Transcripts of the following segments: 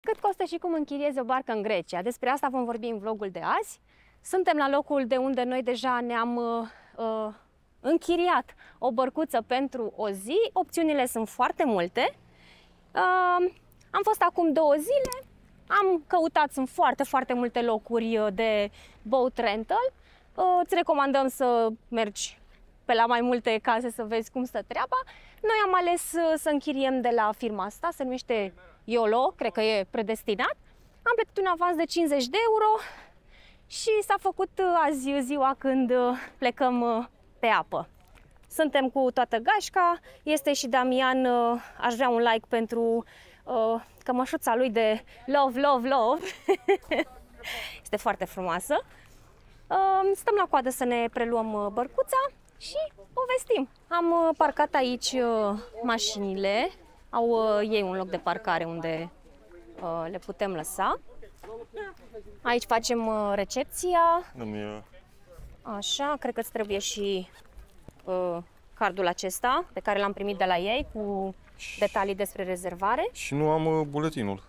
Cât costă și cum închiriezi o barcă în Grecia? Despre asta vom vorbi în vlogul de azi. Suntem la locul de unde noi deja ne-am închiriat o bărcuță pentru o zi. Opțiunile sunt foarte multe. Am fost acum 2 zile, am căutat, sunt foarte multe locuri de boat rental. Îți recomandăm să mergi pe la mai multe case să vezi cum stă treaba. Noi am ales să închiriem de la firma asta, se numește YOLO, cred că e predestinat. Am plătit un avans de 50 de euro și s-a făcut azi ziua când plecăm pe apă. Suntem cu toată gașca, este și Damian, aș vrea un like pentru cămășuța lui de love. Este foarte frumoasă. Stăm la coadă să ne preluăm bărcuța și povestim. Am parcat aici mașinile, au ei un loc de parcare unde le putem lăsa. Aici facem recepția. Așa, cred că îți trebuie și cardul acesta pe care l-am primit de la ei cu detalii despre rezervare. Și nu am buletinul.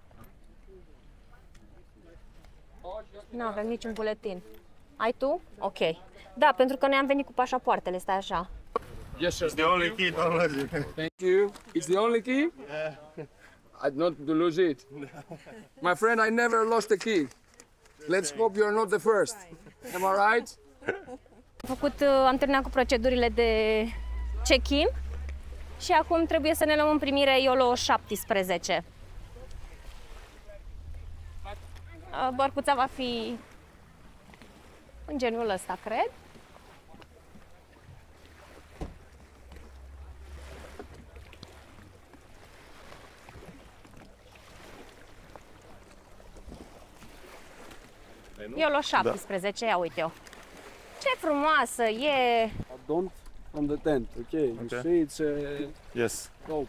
Nu avem niciun buletin. Ai tu? Ok. Da, pentru că noi am venit cu pașapoartele, stai așa. Yes, sir. It's the only key, don't lose it. Thank you. It's the only key? Yeah. I'd not to lose it. My friend, I never lost a key. Let's hope you're not the first. Am I right? Am terminat cu procedurile de check-in și acum trebuie să ne luăm în primire YOLO 17. Bărcuța va fi în genul ăsta, cred. YOLO 17, ia uite-o. Ce frumoasă e! Don't from the tent, okay? You see, it's Yes. oh.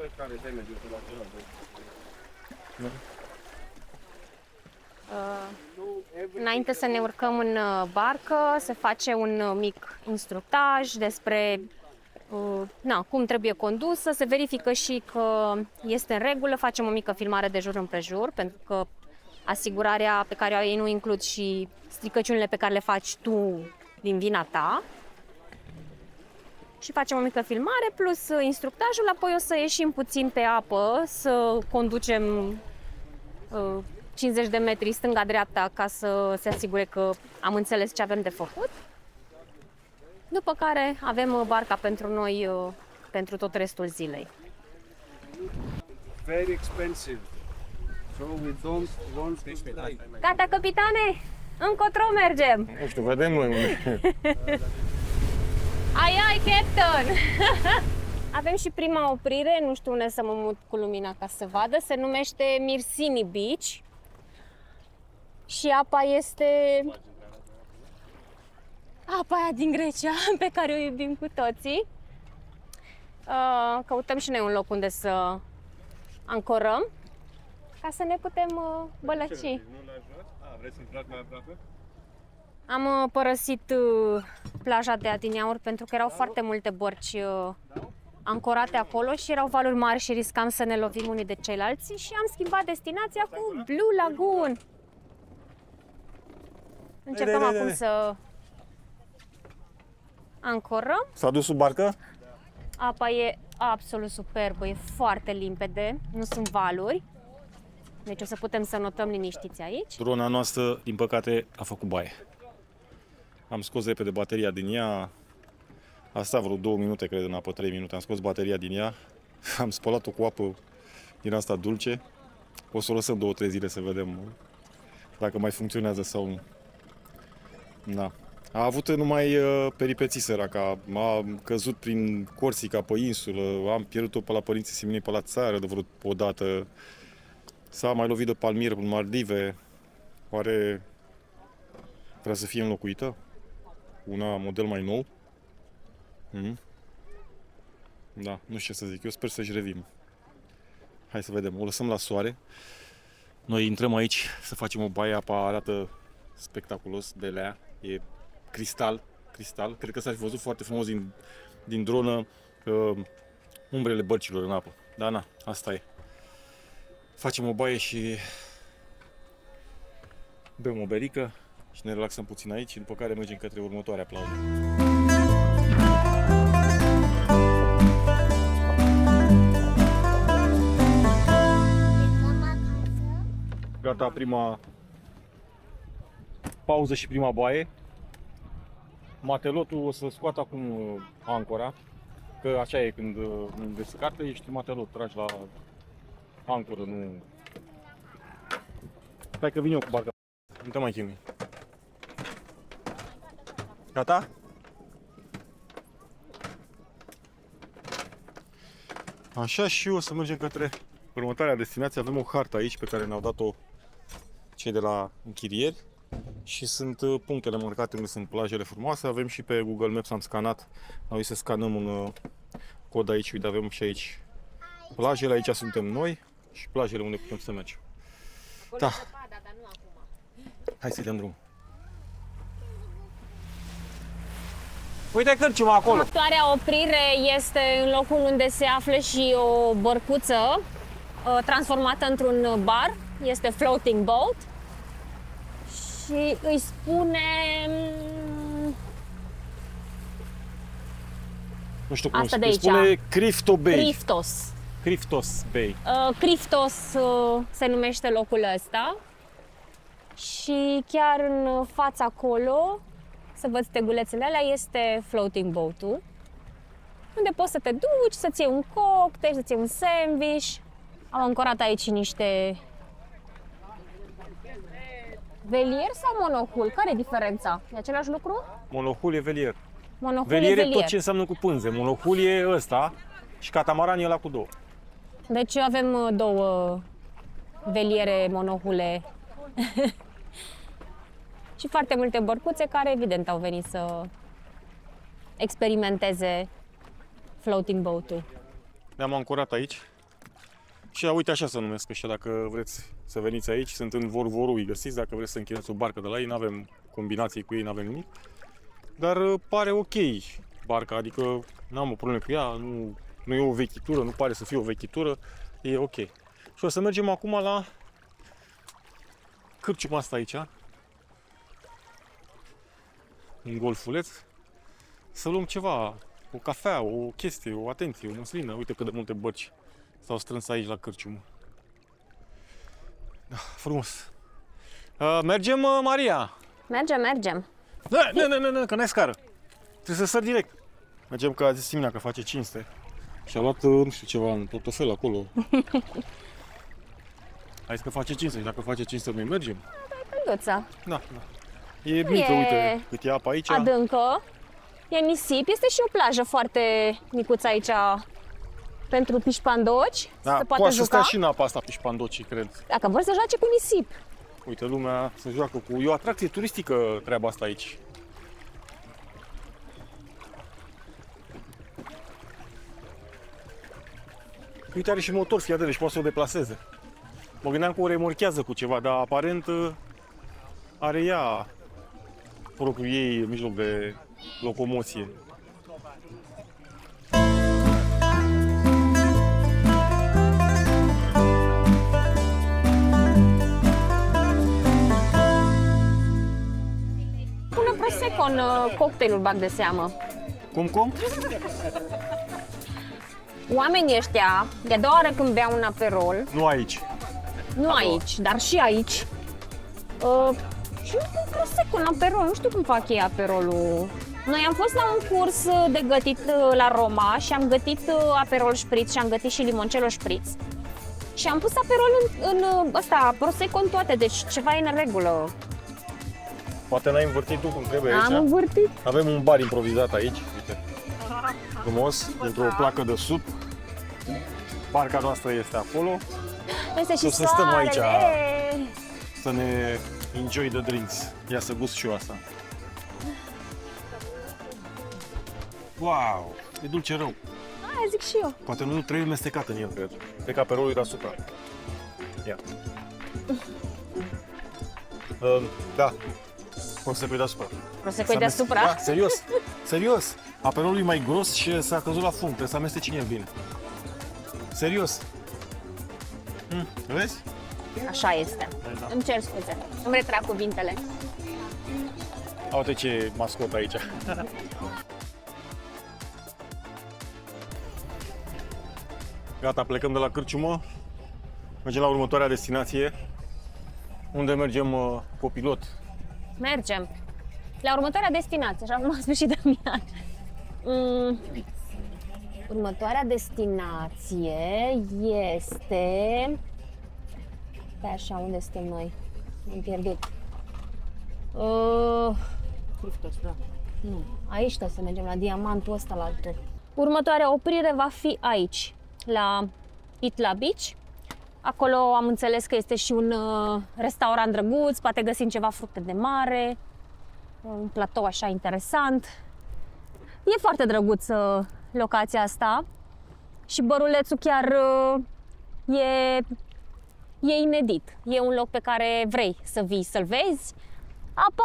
Înainte să ne urcăm în barcă, se face un mic instructaj despre cum trebuie condusă, se verifică și că este în regulă, facem o mică filmare de jur împrejur, pentru că asigurarea pe care o ai nu includ și stricăciunile pe care le faci tu din vina ta. Și facem o mică filmare plus instructajul, apoi o să ieșim puțin pe apă, să conducem 50 de metri stânga-dreapta ca să se asigure că am înțeles ce avem de făcut. După care avem barca pentru noi pentru tot restul zilei. Very expensive. So we don't want to stay. Gata, capitane! Încotro mergem! Nu știu, vedem noi. Ai, Captain! Avem și prima oprire, nu știu unde să mă mut cu lumina ca să vadă, se numește Myrsini Beach. Și apa este apa aia din Grecia, pe care o iubim cu toții. Căutăm și noi un loc unde să ancorăm, ca să ne putem bălăci. Am părăsit plaja de adineauri pentru că erau foarte multe bărci ancorate acolo și erau valuri mari și riscam să ne lovim unii de ceilalți și am schimbat destinația cu Blue Lagoon. Încercăm acum să ancorăm. S-a dus sub barcă? Apa e absolut superbă, e foarte limpede, nu sunt valuri. Deci o să putem să notăm liniștiți aici. Drona noastră, din păcate, a făcut baie. Am scos repede bateria din ea. A stat vreo 2 minute, cred, în apă, 3 minute. Am scos bateria din ea. Am spălat-o cu apă din asta dulce. O să o lăsăm 2-3 zile să vedem dacă mai funcționează sau nu. Da. A avut numai peripeții săraca. A căzut prin Corsica pe insulă. Am pierdut-o pe la părinții Simonei pe la țară de vreo o dată. S-a mai lovit de palmier în Maldive. Oare vrea să fie înlocuită? Una model mai nou? Da, nu știu ce să zic. Eu sper să-și revină. Hai să vedem. O lăsăm la soare. Noi intrăm aici să facem o baie. Apa arată spectaculos de lea. E cristal. Cred că s-ar fi văzut foarte frumos din dronă umbrele bărcilor în apă. Dar na, asta e. facem o baie și bem o berică și ne relaxăm puțin aici, după care mergem către următoarea plajă. Gata, prima pauză și prima baie. Matelotul o să scoată acum ancora, că așa e când descartă, ești matelot, tragi la ancoră, nu... Stai că vin eu cu barca, nu te mai chinui. Gata? Așa, și o să mergem către următoarea destinație. Avem o hartă aici pe care ne-au dat-o cei de la închirieri și sunt punctele marcate unde sunt plajele frumoase. Avem și pe Google Maps, am scanat, noi să scanăm un cod aici, uite, avem și aici plajele, aici suntem noi și plajele unde putem să mergem. Da. Hai să-i dăm drum. Uite cârciuma acolo! Următoarea oprire este în locul unde se află și o bărcuță transformată într-un bar. Este floating boat și îi spune... Nu știu cum asta de aici. Spune Crifto Bay. Criftos. Criftos Bay. Criftos se numește locul ăsta. Și chiar în fața acolo, să văd stegulețele alea, este floating boat-ul, unde poți să te duci, să-ți iei un cocktail, să-ți iei un sandwich. Au ancorat aici niște velier sau monohul? Care e diferența? E același lucru? Monohul e velier. Monohul Velier e e tot ce înseamnă cu pânze. Monohul e ăsta și catamaran e ăla cu două. Deci avem două veliere monohule. Și foarte multe bărcuțe care evident au venit să experimenteze floating boat-ul. Ne-am ancorat aici și uite așa se numesc ăștia, dacă vreți să veniți aici, sunt în Vorvoru, îi găsiți, dacă vreți să închiriați o barcă de la ei, nu avem combinații cu ei, nu avem nimic, dar pare ok barca, adică n-am o problemă cu ea, nu e o vechitură, nu pare să fie o vechitură, e ok. Și o să mergem acum la cârciuma asta aici, un golfuleț, să luăm ceva, o cafea, o chestie, o atenție, o măslină. Uite cât de multe bărci s-au strâns aici la cârciumă. Da, frumos. Mergem, Maria? Mergem. Nu, că n-ai scară. Trebuie să sări direct. Mergem, că a zis Simina că face cinste. Și a luat, nu știu, ceva în portofel acolo. Hai că face cinste și dacă face cinste noi mergem. Călduța. Da. E mică, uite cât e apa aici. Adâncă, e nisip, este și o plajă foarte micuță aici pentru pișpandoci. Da, se poate juca. să stea și în apa asta pișpandocii, cred. Dacă vor să joace cu nisip. Uite, lumea se joacă cu... E o atracție turistică treaba asta aici. Uite, are și motor, fii atent, și poate să o deplaseze. Mă gândeam că o remorchează cu ceva, dar aparent are ea propriul ei mijloc de locomoție. Pune prosecco în cocktailul, bag de seamă. Cum? Oamenii ăștia, de a doua oară când beau un aperol, Nu aici. nu aici, dar și aici, și un prosecco în aperol, nu știu cum fac ei aperolul. Noi am fost la un curs de gătit la Roma și am gătit aperol spritz și am gătit și limoncello spritz. Și am pus aperol în ăsta, prosecco în toate, deci ceva e în regulă. Poate n-ai învârtit tu cum trebuie aici. Am învârtit. Avem un bar improvizat aici, uite. Frumos, într-o placă de sub. Barca noastră este acolo. Este și să stăm aici, soarele. să ne enjoy the drinks. Ia să gust și eu asta. Wow, e dulce rău. Aia zic și eu. Poate nu trebuie mestecat în el, cred. Cred că aperolul e deasupra. Ia. Da. Prosecco e deasupra. Prosecco e deasupra? Da, serios. Serios. Aperolul e mai gros și s-a căzut la fund. Trebuie să amesteci în el bine. Serios. Vezi? Așa este. Îmi cer scuze. Îmi retrag cuvintele. Uite ce mascot aici. Gata, plecăm de la cârciumă. Mergem la următoarea destinație. Unde mergem copilot. Mergem la următoarea destinație, așa cum a spus și Damian. Următoarea destinație este... Pe așa, unde suntem noi? Am pierdut. Nu, aici trebuie să mergem, la diamantul ăsta, la altul. Următoarea oprire va fi aici, la Itla Beach. Acolo am înțeles că este și un restaurant drăguț, poate găsim ceva fructe de mare, un platou așa interesant. E foarte drăguță locația asta și bărulețul chiar e inedit. E un loc pe care vrei să vii să-l vezi. Apa...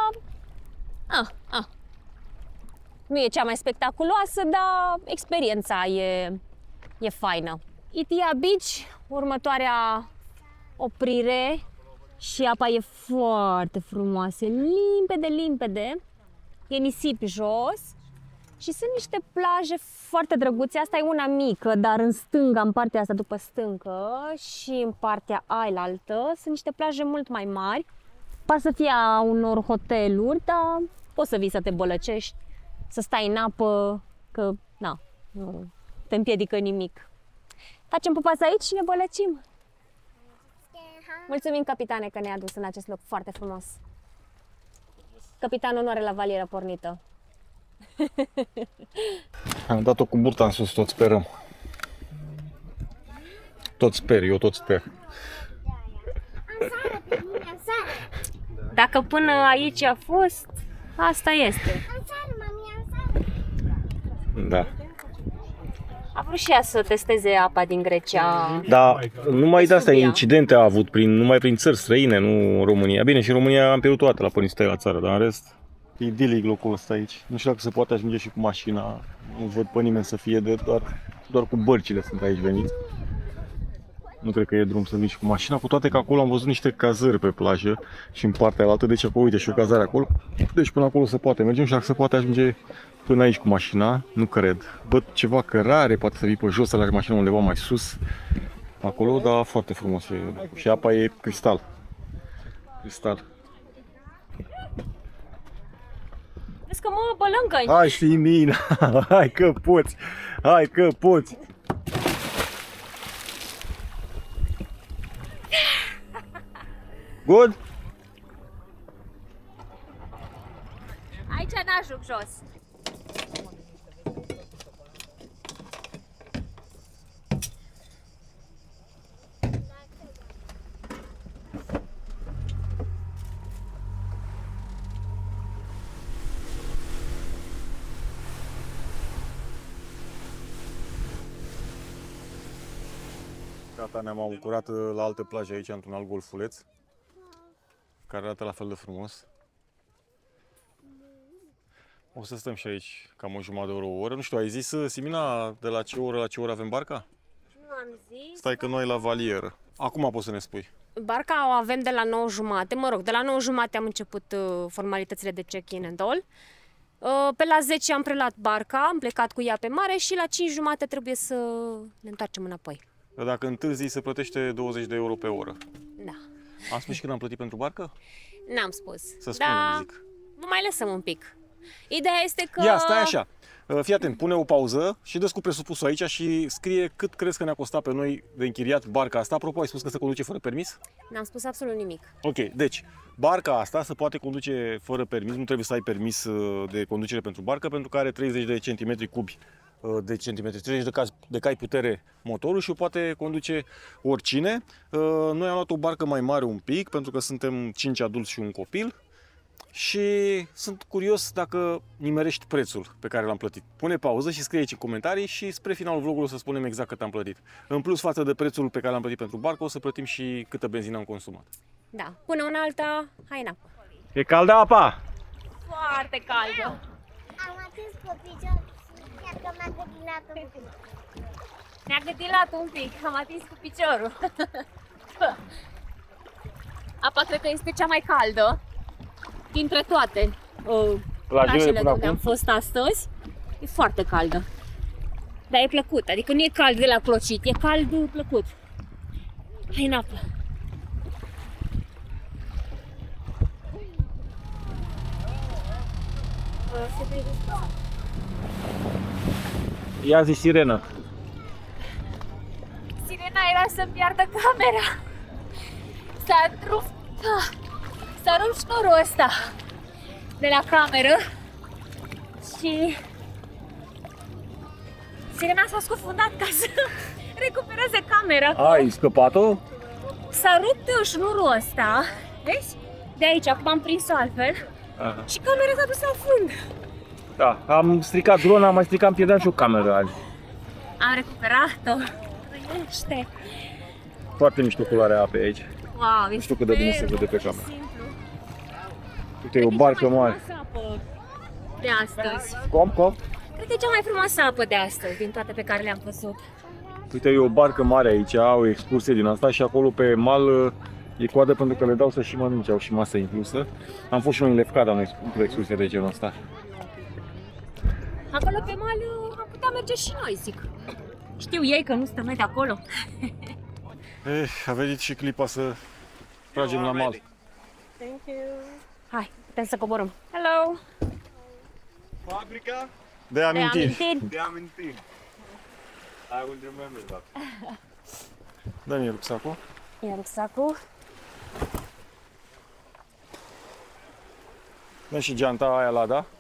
Nu e cea mai spectaculoasă, dar experiența e faină. Itia Beach, următoarea oprire și apa e foarte frumoasă, limpede, e nisip jos și sunt niște plaje foarte drăguțe. Asta e una mică, dar în stânga, în partea asta după stâncă și în partea ailaltă sunt niște plaje mult mai mari. Par să fie a unor hoteluri, dar poți să vii să te bălăcești, să stai în apă, că na, nu te împiedică nimic. Facem pupați aici și ne bălăcim. Mulțumim, capitane, că ne-a adus în acest loc foarte frumos. Capitanul nu are la valieră pornită. Am dat-o cu burta în sus, tot sperăm. Tot sper, eu tot sper. Dacă până aici a fost, asta este. Da. A vrut și ea să testeze apa din Grecia. Da, numai de astea incidente a avut, numai prin țări străine, nu în România. Bine, și în România am pierdut toate la părinții la țară, dar în rest, e idilic locul ăsta aici. Nu știu dacă se poate ajunge și cu mașina, nu văd pe nimeni să fie, doar cu bărcile sunt aici veniți. Nu cred că e drum să vii și cu mașina, cu toate că acolo am văzut niște cazări pe plajă și în partea altă, deci acolo, uite, și o cazare acolo. Deci până acolo se poate merge, și dacă se poate ajunge până aici cu mașina, nu cred. Văd ceva cărare, poate să vii pe jos, să lași mașina undeva mai sus, acolo, dar foarte frumos e. Și apa e cristal. Cristal. Vezi că mă bălângăni. Hai și mina, hai că poți, hai că poți. Good? Aici n-ajung jos. Gata, ne-am abucurat la alte plaje aici, într-un alt golfuleț, care arată la fel de frumos. O să stăm și aici cam o jumătate de oră, o oră. Nu știu, ai zis, Simina, de la ce oră la ce oră avem barca? Nu am zis. Stai că noi la valieră. Acum poți să ne spui. Barca o avem de la 9:30, mă rog, de la 9:30 am început formalitățile de check-in and all. Pe la 10 am preluat barca, am plecat cu ea pe mare și la 5:30 trebuie să ne întoarcem înapoi. Dacă întârzi, se plătește 20 de euro pe oră. Da. Am spus și când am plătit pentru barcă? N-am spus. Să spunem, zic. Vă mai lăsăm un pic. Ideea este că... Ia, stai așa. Fii atent, pune o pauză și dă-ți cu presupusul aici și scrie cât crezi că ne-a costat pe noi de închiriat barca asta. Apropo, ai spus că se conduce fără permis? N-am spus absolut nimic. Ok, deci, barca asta se poate conduce fără permis, nu trebuie să ai permis de conducere pentru barcă, pentru că are 30 de centimetri cubi de centimetri, 30 de cai putere motorul și o poate conduce oricine. Noi am luat o barcă mai mare un pic, pentru că suntem 5 adulți și un copil. Și sunt curios dacă nimerești prețul pe care l-am plătit. Pune pauză și scrie aici în comentarii și spre finalul vlogului o să spunem exact cât am plătit. În plus, față de prețul pe care l-am plătit pentru barcă, o să plătim și câtă benzină am consumat. Da, până una alta, hai în apă. E caldă apa? Foarte caldă. Am atins cu picior, iar că m-a gândit Ne-a gâdilat un pic, am atins cu piciorul. Apa cred că este cea mai caldă dintre toate orașele unde am fost astăzi. E foarte caldă. Dar e plăcut, adică nu e cald de la clocit, e cald plăcut. Hai în apă. Ia zi sirena. Sirena era să-mi piardă camera. S-a rupt șnurul ăsta de la cameră și sirena s-a scufundat ca să recupereze camera. Ai scăpat-o? S-a rupt șnurul ăsta, vezi? De aici, acum am prins-o altfel. Aha. Și camera s-a dus la fund. Da, am stricat drona, am mai stricat, am pierdut și o cameră azi. Am recuperat-o. Trăiește. Foarte mișto culoarea apei aici. Wow, Nu știu cât de bine se vede pe cameră. Simplu. Uite, e o barcă mare. Cred că e cea mai frumoasă apă de astăzi. Com? Cred că e cea mai frumoasă apă de astăzi, din toate pe care le-am văzut. Uite, e o barcă mare aici, o excursie din asta și acolo pe mal e coadă pentru că le dau să și mănânce, au și masă inclusă. Am fost și noi în Lefkada într-o excursie de genul ăsta. Acolo pe mal am putea merge și noi, zic. Știu ei că nu stăm noi de acolo. A venit și clipa să tragem la mal. Thank you. Hai, putem să coborâm. Hello! Fabrica De amintiri. de amintiri. I will remember that. Dă-mi rucsacul. Ia rucsacul. Dă și geanta aia la, da?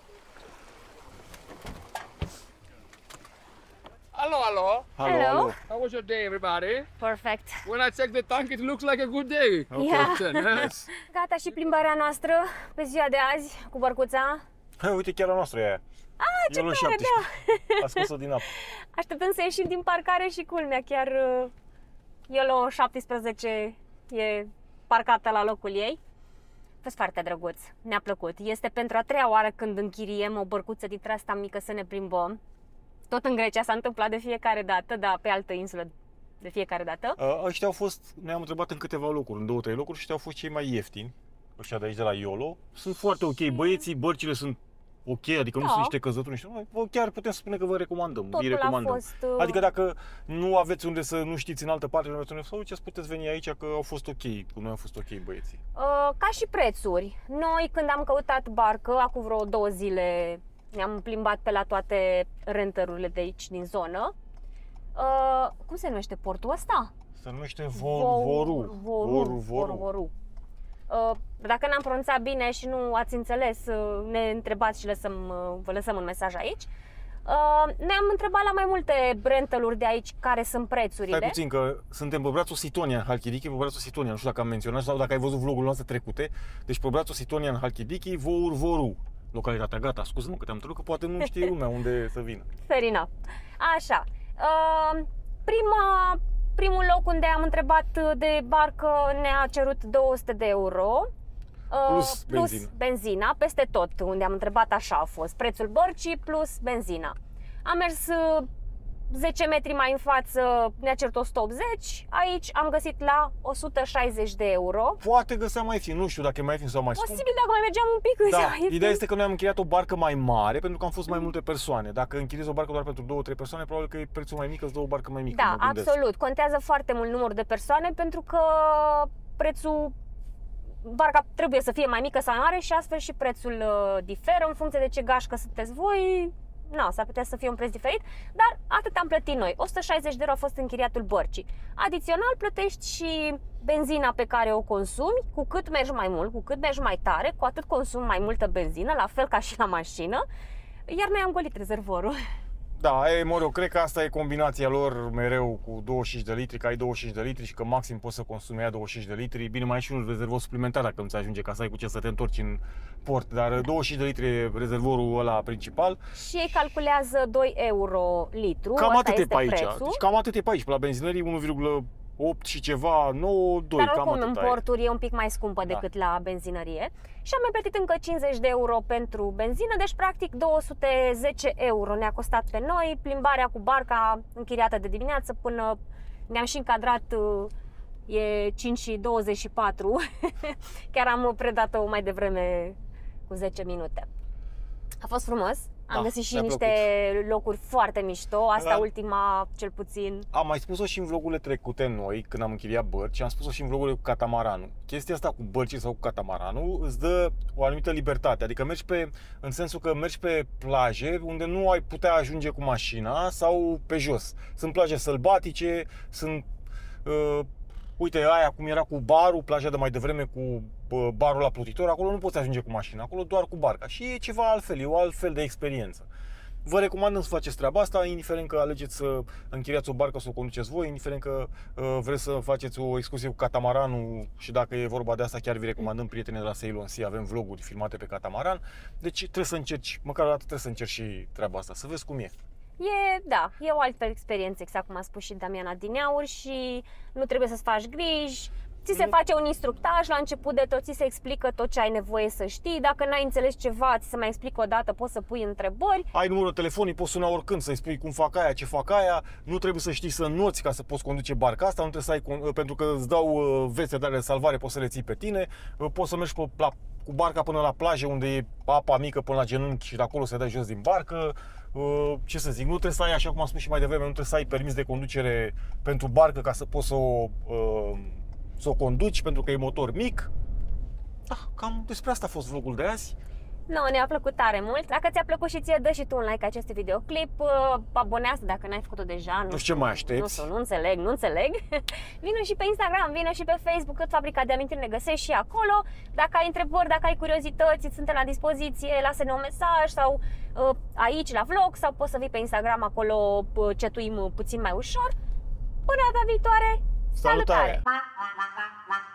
Hello. Hello. How was your day, everybody? Perfect. When I check the tank, it looks like a good day. Yeah. Gata și plimbarea noastră pe ziua de azi cu bărcuța. Uite, chiar a noastră e aia. Ce Euro tare, 17. da! A scos-o din apă. Așteptăm să ieșim din parcare și culmea, chiar Iolo 17 e parcată la locul ei. A fost foarte drăguț, ne-a plăcut. Este pentru a treia oară când închiriem o bărcuță dintre asta mică să ne plimbăm. Tot în Grecia s-a întâmplat de fiecare dată, dar pe altă insulă de fiecare dată. Ăștia au fost, ne-am întrebat în câteva locuri, în 2-3 locuri și ăștia au fost cei mai ieftini. Ăștia de aici de la Iolo. Sunt foarte ok, băieții, bărcile sunt ok, adică nu Da. sunt niște căzături, chiar putem spune că vă recomandăm, Totul îi recomandăm. a fost... Adică dacă nu aveți unde să, nu știți în altă parte, nu aveți unde să duceți, puteți veni aici că au fost ok, cu noi au fost ok băieții. Ca și prețuri. Noi când am căutat barcă, acum vreo 2 zile, ne-am plimbat pe la toate renterurile de aici din zonă. Cum se numește portul ăsta? Se numește Voru. Dacă n-am pronunțat bine și nu ați înțeles, ne întrebați și vă lăsăm un mesaj aici. Ne-am întrebat la mai multe renteluri de aici care sunt prețurile. Stai puțin că suntem pe brațul Sitonia în Halkidiki, pe brațul Sitonia, nu știu dacă am menționat sau dacă ai văzut vlogul noastre trecute. Deci pe brațul Sitonia în Halkidiki, Voru, localitatea, gata, scuză-mă că te-am întrebat, că poate nu știe lumea unde să vină. Fair enough. Așa, primul loc unde am întrebat de barcă ne-a cerut 200 de euro. Plus benzina, peste tot unde am întrebat așa a fost, prețul bărcii plus benzina. Am mers 10 metri mai în față, ne-a cerut 180, aici am găsit la 160 de euro. Poate găseam mai ieftin, nu știu dacă e mai ieftin sau mai scump. Posibil dacă mai mergeam un pic. Da, ideea este că noi am închiriat o barcă mai mare pentru că am fost mai multe persoane. Dacă închiriezi o barcă doar pentru 2-3 persoane, probabil că e prețul mai mic, îți dă o barcă mai mică. Da, absolut. Contează foarte mult numărul de persoane pentru că barca trebuie să fie mai mică sau mai mare și astfel și prețul diferă în funcție de ce gașcă sunteți voi. S-ar putea să fie un preț diferit, dar atât am plătit noi. 160 de euro a fost închiriatul bărcii. Adițional plătești și benzina pe care o consumi. Cu cât mergi mai mult, cu cât mergi mai tare, cu atât consumi mai multă benzină, la fel ca și la mașină. Iar noi am golit rezervorul. Da, eu cred că asta e combinația lor mereu cu 25 de litri, că ai 25 de litri și că maxim poți să consumi aia 25 de litri. Bine, mai ai și un rezervor suplimentar dacă nu-ți ajunge ca să ai cu ce să te întorci în port, dar 25 de litri e rezervorul ăla principal. Și ei calculează 2 euro litru, cam ăsta atât este e pe aici. prețul. Deci cam atât e pe aici, pe la benzinării 8 și ceva, 9, 2, Dar cam oricum în atâta porturi e un pic mai scumpă Da. decât la benzinărie. Și am mai plătit încă 50 de euro pentru benzină, deci practic 210 euro ne-a costat pe noi plimbarea cu barca închiriată de dimineață până ne-am și încadrat, e 5 și 24, chiar am predat-o mai devreme cu 10 minute. A fost frumos, am Da, găsit și mi-a niște locuri foarte mișto, asta Da. ultima cel puțin. Am mai spus-o și în vlogurile trecute noi, când am închiriat bărci, am spus-o și în vlogurile cu catamaranul. Chestia asta cu bărcii sau cu catamaranul îți dă o anumită libertate, adică mergi în sensul că mergi pe plaje unde nu ai putea ajunge cu mașina sau pe jos. Sunt plaje sălbatice, sunt uite, aia cum era cu barul, plaja de mai devreme cu barul la plutitor, acolo nu poți ajunge cu mașina, acolo doar cu barca. Și e ceva altfel, e o altfel de experiență. Vă recomandăm să faceți treaba asta, indiferent că alegeți să închiriați o barcă, să o conduceți voi, indiferent că vreți să faceți o excursie cu catamaranul și dacă e vorba de asta chiar vi recomandăm, prieteni de la Sail on Sea, avem vloguri filmate pe catamaran. Deci trebuie să încerci, măcar o dată trebuie să încerci și treaba asta, să vezi cum e. E o altă experiență, exact cum a spus și Damian adineauri, și nu trebuie să-ți faci griji. Ți se face un instructaj la început de tot, ți se explică tot ce ai nevoie să știi. Dacă n-ai înțeles ceva, ți se mai explică o dată, poți să pui întrebări. Ai numărul telefonului, poți suna oricând să-i spui cum fac aia, ce fac aia. Nu trebuie să știi să înnoți ca să poți conduce barca asta, nu trebuie să ai, pentru că îți dau vețe de salvare, poți să le ții pe tine. Poți să mergi cu barca până la plajă unde e apa mică până la genunchi și de acolo să dai jos din barcă. Ce să zic, nu trebuie să ai, așa cum am spus și mai devreme, nu trebuie să ai permis de conducere pentru barcă ca să poți să o conduci, pentru că e motor mic. Da, cam despre asta a fost vlogul de azi. Ne-a plăcut tare mult. Dacă ți-a plăcut și ție, dă și tu un like acestui videoclip, abonează dacă n-ai făcut-o deja. Nu știu ce mai aștepți. Nu înțeleg. Vino și pe Instagram, vino și pe Facebook, tot Fabrica de Amintiri ne găsești și acolo. Dacă ai întrebări, dacă ai curiozități, suntem la dispoziție, lasă-ne un mesaj sau aici la vlog, sau poți să vii pe Instagram, acolo chatuim puțin mai ușor. Până data viitoare, salutare!